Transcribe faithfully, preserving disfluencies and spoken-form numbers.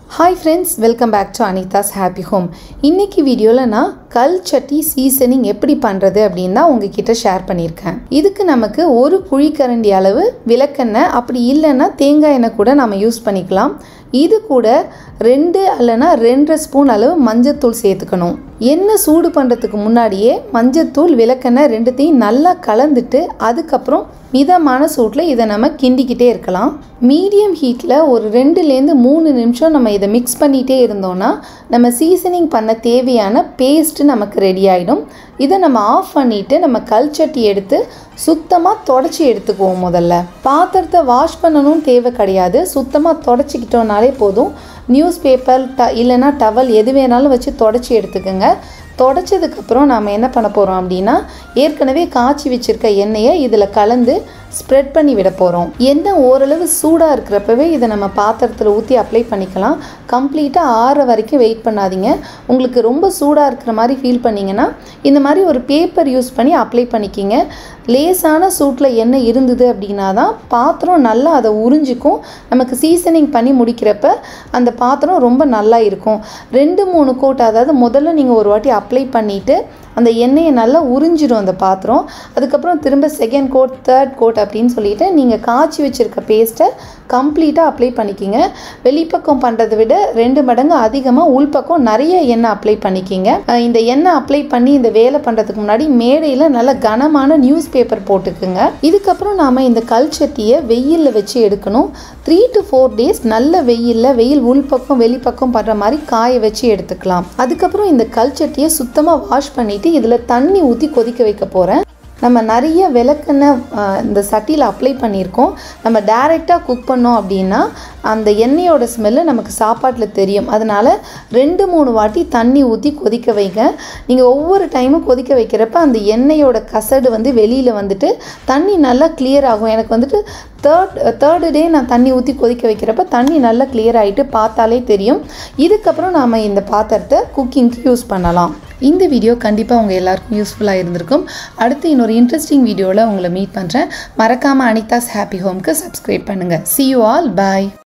Hi friends, welcome back to Anita's Happy Home. இன்னைக்கு வீடியோல நான் கல் சட்டி சீசனிங் எப்படி பண்றது அப்படினா உங்ககிட்ட ஷேர் பண்ணிருக்கேன். இதுக்கு நமக்கு ஒரு புளிக்கரண்டி அளவு விளக்கெண்ணெய் அப்படி இல்லனா தேங்காய் எண்ணெய் கூட நாம யூஸ் பண்ணிக்கலாம். இது கூட ரெண்டு அல்லனா ரெண்டு ஸ்பூன் அளவு மஞ்சள் தூள் சேர்த்துக்கணும். எண்ணெய் சூடு பண்றதுக்கு முன்னாடியே மஞ்சள் தூள் விளக்கெண்ணெய் ரெண்டுத்தையும் நல்லா கலந்துட்டு அதுக்கு அப்புறம் மிதமான சூட்ல இத நம்ம கிண்டிக்கிட்டே இருக்கலாம். மீடியம் ஹீட்ல ஒரு ரெண்டு ல இருந்து மூணு நிமிஷம் நம்ம இத mix பண்ணிட்டே இருந்தோம்னா நம்ம சீசனிங் பண்ண தேவையான பேஸ்ட் நமக்கு ரெடி ஆயிடும். இத நம்ம ஆஃப் பண்ணிட்டு நம்ம கல் சட்டி எடுத்து சுத்தமா தொடச்சி எடுத்துக்குவோம். முதல்ல பாத்திரத்தை வாஷ் பண்ணனும் தேவை கிடையாது. சுத்தமா தொடச்சிக்கிட்டோம்னாலே போதும். நியூஸ் பேப்பர் இல்லனா டவல் எது வேணாலும் வச்சு தொடச்சி எடுத்துக்கங்க. தொடச்சதுக்கு அப்புறம் நாம என்ன பண்ண போறோம் அப்படினா ஏற்கனவே காய்ச்சி வச்சிருக்க எண்ணெயை இதல கலந்து ஸ்ப்ரெட் பண்ணி விட போறோம். எண்ணெய் ஓரளவு சூடா இருக்குறப்பவே இத நம்ம பாத்திரத்துல ஊத்தி அப்ளை பண்ணிக்கலாம். கம்ப்ளீட்டா ஆற வரைக்கும் வெயிட் பண்ணாதீங்க. உங்களுக்கு ரொம்ப சூடா இருக்குற மாதிரி ஃபீல் பண்ணீங்கனா இந்த மாதிரி ஒரு பேப்பர் யூஸ் பண்ணி அப்ளை பண்ணிக்கிங்க. லேசான சூட்ல எண்ணெய் இருந்தது அப்படினா தான் பாத்திரம் நல்லா அத உறிஞ்சிக்கும். நமக்கு சீசனிங் பண்ணி முடிக்கிறப்ப அந்த பாத்திரம் ரொம்ப நல்லா இருக்கும். ரெண்டு மூணு கோட் அதாவது முதல்ல நீங்க ஒரு வாட்டி அப்ளை பண்ணிட்டு அந்த எண்ணெயை நல்லா உறிஞ்சிடும் அந்த பாத்திரம். அதுக்கு அப்புறம் திரும்ப செகண்ட் கோட் தேர்ட் கோட் அப்படினு சொல்லிட்டு நீங்க காய்ச்சி வச்சிருக்க பேஸ்ட்டை கம்ப்ளீட்டா அப்ளை பண்ணிக்கிங்க. வெளிப்பக்கம் பண்றதை விட ரெண்டு மடங்கு அதிகமா உள்பக்கம் நிறைய எண்ணெய் அப்ளை பண்ணிக்கிங்க. இந்த எண்ணெய் அப்ளை பண்ணி இந்த வேலை பண்றதுக்கு முன்னாடி மேடையில நல்ல கனமான நியூஸ் பேப்பர் போட்டுக்குங்க. இதுக்கு அப்புறம் நாம இந்த கல் சட்டியை வெயில்ல வச்சு எடுக்கணும். த்ரீ டு ஃபோர் டேஸ் நல்ல வெயில்ல வெயில் உள்பக்கம் வெளிப்பக்கம் பண்ற மாதிரி காய வச்சு எடுத்துக்கலாம். அதுக்கு அப்புறம் இந்த கல் சட்டியை சுத்தமா வாஷ் பண்ணிட்டு இதுல தண்ணி ஊத்தி கொதிக்க வைக்க போறேன். நம்ம நிறைய விளக்கெண்ணெய் இந்த சட்டியில் அப்ளை பண்ணியிருக்கோம். நம்ம டைரெக்டாக குக் பண்ணோம் அப்படின்னா அந்த எண்ணெயோட ஸ்மெல்லு நமக்கு சாப்பாட்டில் தெரியும். அதனால் ரெண்டு மூணு வாட்டி தண்ணி ஊற்றி கொதிக்க வைங்க. நீங்கள் ஒவ்வொரு டைமும் கொதிக்க வைக்கிறப்ப அந்த எண்ணெயோட கசடு வந்து வெளியில் வந்துட்டு தண்ணி நல்லா கிளியர் ஆகும். எனக்கு வந்துட்டு தேர்ட் தேர்டு டே நான் தண்ணி ஊற்றி கொதிக்க வைக்கிறப்ப தண்ணி நல்லா கிளியர் ஆகிட்டு பார்த்தாலே தெரியும். இதுக்கப்புறம் நாம் இந்த பாத்திரத்தை குக்கிங்க்கு யூஸ் பண்ணலாம். இந்த வீடியோ கண்டிப்பாக உங்கள் எல்லாருக்கும் யூஸ்ஃபுல்லாக இருந்திருக்கும். அடுத்து இன்னொரு இன்ட்ரெஸ்டிங் வீடியோவில் உங்களை மீட் பண்ணுறேன். மறக்காமல் அனிதாஸ் ஹாப்பி ஹோம்க்கு சப்ஸ்கிரைப் பண்ணுங்கள். See you all. Bye.